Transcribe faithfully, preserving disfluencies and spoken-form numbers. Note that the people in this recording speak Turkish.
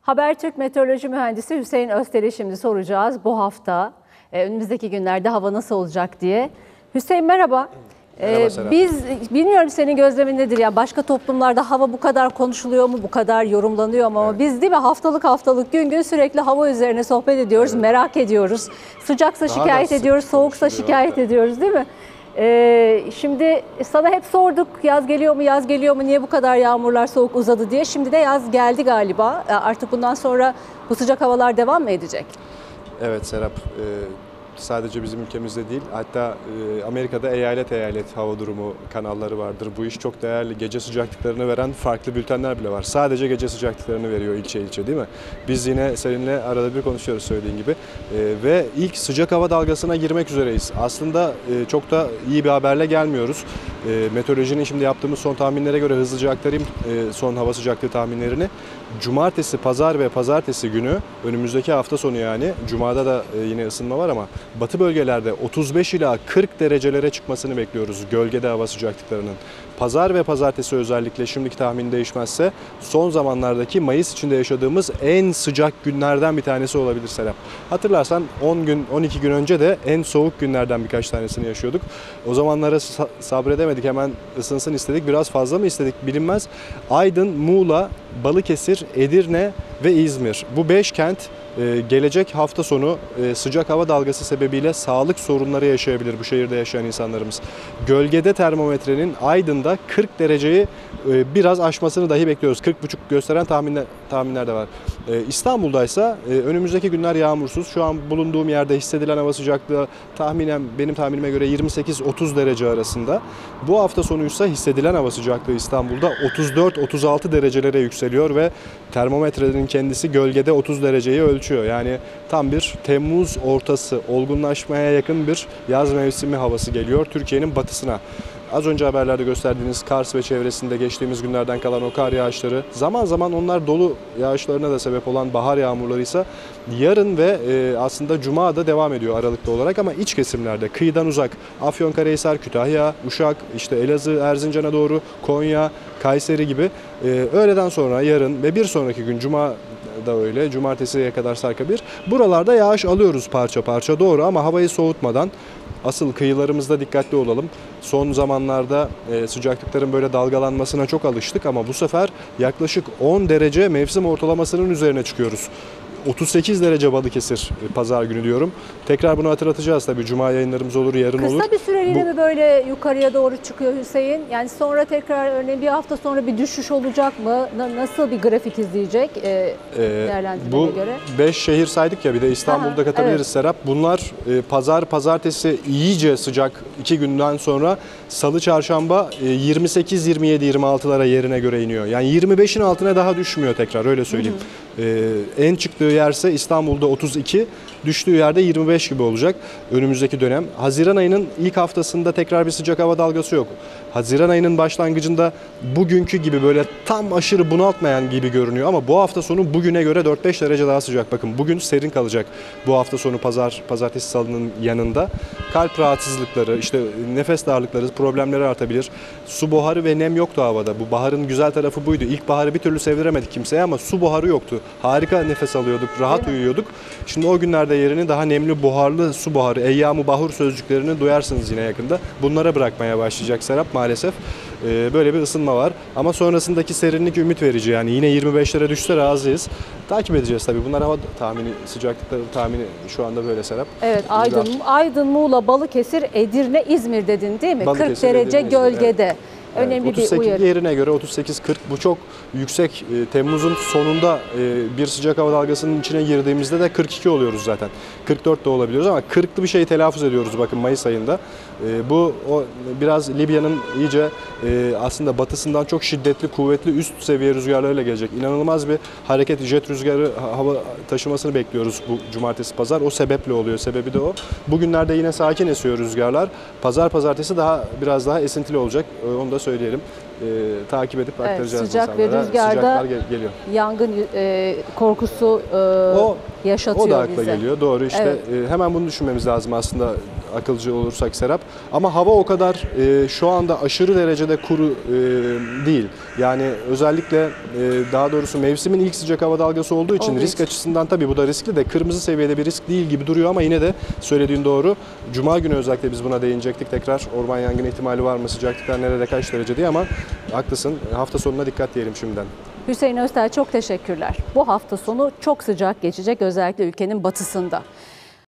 Habertürk Meteoroloji Mühendisi Hüseyin Öztel'e şimdi soracağız bu hafta e, önümüzdeki günlerde hava nasıl olacak diye. Hüseyin merhaba. Ee, biz bilmiyorum senin gözlemin nedir ya, başka toplumlarda hava bu kadar konuşuluyor mu, bu kadar yorumlanıyor mu, ama evet. Biz değil mi haftalık haftalık gün gün sürekli hava üzerine sohbet ediyoruz, evet. Merak ediyoruz, sıcaksa Daha şikayet ediyoruz, soğuksa şikayet hatta. ediyoruz değil mi? Ee, şimdi sana hep sorduk yaz geliyor mu yaz geliyor mu, niye bu kadar yağmurlar soğuk uzadı diye. Şimdi de yaz geldi galiba, artık bundan sonra bu sıcak havalar devam mı edecek? Evet Serap. E Sadece bizim ülkemizde değil, hatta e, Amerika'da eyalet eyalet hava durumu kanalları vardır. Bu iş çok değerli. Gece sıcaklıklarını veren farklı bültenler bile var. Sadece gece sıcaklıklarını veriyor ilçe ilçe, değil mi? Biz yine seninle arada bir konuşuyoruz söylediğin gibi. E, ve ilk sıcak hava dalgasına girmek üzereyiz. Aslında e, çok da iyi bir haberle gelmiyoruz. E, meteorolojinin şimdi yaptığımız son tahminlere göre hızlıca aktarayım e, son hava sıcaklığı tahminlerini. Cumartesi, pazar ve pazartesi günü, önümüzdeki hafta sonu yani, Cuma'da da e, yine ısınma var ama batı bölgelerde otuz beş ila kırk derecelere çıkmasını bekliyoruz gölgede hava sıcaklıklarının. Pazar ve pazartesi özellikle, şimdiki tahmin değişmezse, son zamanlardaki Mayıs içinde yaşadığımız en sıcak günlerden bir tanesi olabilir Serap. Hatırlarsan on gün, on iki gün önce de en soğuk günlerden birkaç tanesini yaşıyorduk. O zamanlara sabredemedik, hemen ısınsın istedik. Biraz fazla mı istedik bilinmez. Aydın, Muğla, Balıkesir, Edirne ve İzmir. Bu beş kent gelecek hafta sonu sıcak hava dalgası sebebiyle sağlık sorunları yaşayabilir bu şehirde yaşayan insanlarımız. Gölgede termometrenin Aydın'da kırk dereceyi biraz aşmasını dahi bekliyoruz. kırk buçuk gösteren tahminler, tahminler de var. İstanbul'da ise önümüzdeki günler yağmursuz. Şu an bulunduğum yerde hissedilen hava sıcaklığı tahminen, benim tahminime göre yirmi sekiz otuz derece arasında. Bu hafta sonuysa hissedilen hava sıcaklığı İstanbul'da otuz dört otuz altı derecelere yükseliyor ve termometrenin kendisi gölgede otuz dereceyi ölçüyor. Yani tam bir Temmuz ortası, olgunlaşmaya yakın bir yaz mevsimi havası geliyor Türkiye'nin batısına. Az önce haberlerde gösterdiğiniz Kars ve çevresinde geçtiğimiz günlerden kalan o kar yağışları, zaman zaman onlar dolu yağışlarına da sebep olan bahar yağmurları ise yarın ve e, aslında Cuma'da devam ediyor aralıklı olarak, ama iç kesimlerde, kıyıdan uzak, Afyonkarahisar, Kütahya, Uşak, işte Elazığ, Erzincan'a doğru, Konya, Kayseri gibi e, öğleden sonra, yarın ve bir sonraki gün Cuma da öyle, cumartesiye kadar sarkabilir. Buralarda yağış alıyoruz parça parça, doğru, ama havayı soğutmadan. Asıl kıyılarımızda dikkatli olalım. Son zamanlarda e, sıcaklıkların böyle dalgalanmasına çok alıştık ama bu sefer yaklaşık on derece mevsim ortalamasının üzerine çıkıyoruz. otuz sekiz derece Balıkesir pazar günü diyorum. Tekrar bunu hatırlatacağız tabii. Cuma yayınlarımız olur, yarın Kısa olur. Kısa bir süreliğine Bu... mi böyle yukarıya doğru çıkıyor Hüseyin? Yani sonra tekrar örneğin bir hafta sonra bir düşüş olacak mı? Nasıl bir grafik izleyecek e, ee, değerlendirmeye göre? Bu beş şehir saydık ya, bir de İstanbul'da Aha, katabiliriz evet. Serap. Bunlar e, pazar, pazartesi iyice sıcak iki günden sonra salı, çarşamba e, yirmi sekiz yirmi yedi yirmi altılara yerine göre iniyor. Yani yirmi beşin altına daha düşmüyor tekrar, öyle söyleyeyim. Hı hı. E, en çıktığı yerse İstanbul'da otuz iki, düştüğü yerde yirmi beş gibi olacak önümüzdeki dönem. Haziran ayının ilk haftasında tekrar bir sıcak hava dalgası yok. Haziran ayının başlangıcında bugünkü gibi böyle tam aşırı bunaltmayan gibi görünüyor ama bu hafta sonu bugüne göre dört beş derece daha sıcak. Bakın bugün serin kalacak. Bu hafta sonu pazar, pazartesi, salının yanında kalp rahatsızlıkları, işte nefes darlıkları, problemleri artabilir. Su buharı ve nem yoktu havada. Bu baharın güzel tarafı buydu. İlk baharı bir türlü sevdiremedik kimseye ama su buharı yoktu. Harika nefes alıyorduk, rahat uyuyorduk. Şimdi o günlerde yerini daha nemli, buharlı su buharı, eyyam-ı bahur sözcüklerini duyarsınız yine yakında. Bunlara bırakmaya başlayacak Serap maalesef. Ee, böyle bir ısınma var. Ama sonrasındaki serinlik ümit verici. Yani yine yirmi beşlere düşse razıyız. Takip edeceğiz tabii. Bunlar hava tahmini, sıcaklıkları tahmini şu anda böyle Serap. Evet, Aydın, Aydın, Muğla, Balıkesir, Edirne, İzmir dedin değil mi? Balıkesir, kırk derece Edirne, gölgede. Evet. Önemli evet, bir uyarı. yerine göre otuz sekiz kırk, bu çok yüksek. E, Temmuz'un sonunda e, bir sıcak hava dalgasının içine girdiğimizde de kırk iki oluyoruz zaten. kırk dört de olabiliyoruz ama kırklı bir şeyi telaffuz ediyoruz bakın Mayıs ayında. E, bu o biraz Libya'nın iyice e, aslında batısından çok şiddetli, kuvvetli üst seviye rüzgarlarıyla gelecek. İnanılmaz bir hareket, jet rüzgarı hava taşımasını bekliyoruz bu cumartesi pazar. O sebeple oluyor. Sebebi de o. Bugünlerde yine sakin esiyor rüzgarlar. Pazar pazartesi daha biraz daha esintili olacak. E, onu da söyleyelim. E, takip edip aktaracağız evet, sıcak insanlara. Ve rüzgarda gel geliyor. Yangın e, korkusu e, o yaşatıyor O da akla bize. geliyor. Doğru işte Evet. e, hemen bunu düşünmemiz lazım aslında akılcı olursak Serap. Ama hava o kadar e, şu anda aşırı derecede kuru e, değil. Yani özellikle e, daha doğrusu mevsimin ilk sıcak hava dalgası olduğu için Olduğu risk için. açısından tabii bu da riskli de kırmızı seviyede bir risk değil gibi duruyor ama yine de söylediğin doğru. Cuma günü özellikle biz buna değinecektik tekrar. Orman yangını ihtimali var mı? Sıcaklıklar nerede kaç derece diye ama haklısın. Hafta sonuna dikkat diyelim şimdiden. Hüseyin Öztel çok teşekkürler. Bu hafta sonu çok sıcak geçecek özellikle ülkenin batısında.